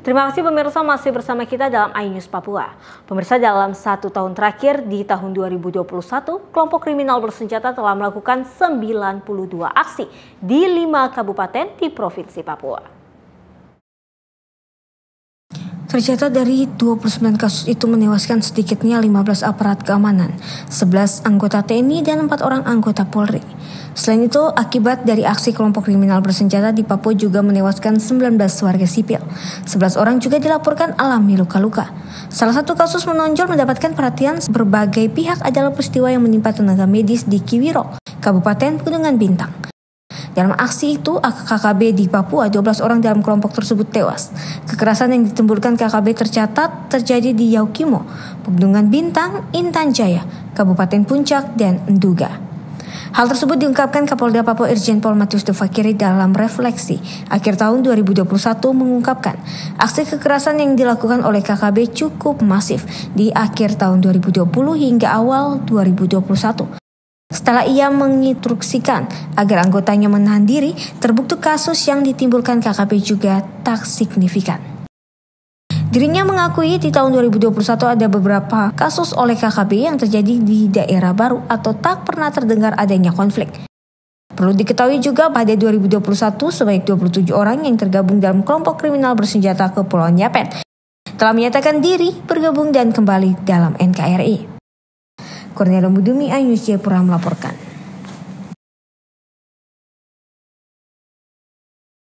Terima kasih pemirsa masih bersama kita dalam iNews Papua. Pemirsa, dalam 1 tahun terakhir di tahun 2021, kelompok kriminal bersenjata telah melakukan 92 aksi di 5 kabupaten di Provinsi Papua. Tercatat dari 29 kasus itu menewaskan sedikitnya 15 aparat keamanan, 11 anggota TNI dan 4 orang anggota Polri. Selain itu, akibat dari aksi kelompok kriminal bersenjata di Papua juga menewaskan 19 warga sipil. 11 orang juga dilaporkan alami luka-luka. Salah satu kasus menonjol mendapatkan perhatian berbagai pihak adalah peristiwa yang menimpa tenaga medis di Kiwirok, Kabupaten Pegunungan Bintang. Dalam aksi itu, KKB di Papua, 12 orang dalam kelompok tersebut tewas. Kekerasan yang ditimbulkan KKB tercatat terjadi di Yaukimo, Pegunungan Bintang, Intan Jaya, Kabupaten Puncak, dan Nduga. Hal tersebut diungkapkan Kapolda Papua Irjen Pol Matius Devakiri dalam refleksi akhir tahun 2021 mengungkapkan aksi kekerasan yang dilakukan oleh KKB cukup masif di akhir tahun 2020 hingga awal 2021. Setelah ia menginstruksikan agar anggotanya menahan diri, terbukti kasus yang ditimbulkan KKB juga tak signifikan. Dirinya mengakui di tahun 2021 ada beberapa kasus oleh KKB yang terjadi di daerah baru atau tak pernah terdengar adanya konflik. Perlu diketahui juga pada 2021 sebanyak 27 orang yang tergabung dalam kelompok kriminal bersenjata Kepulauan Yapen telah menyatakan diri bergabung dan kembali dalam NKRI. Cornelia Mudumi, iNews Jayapura melaporkan.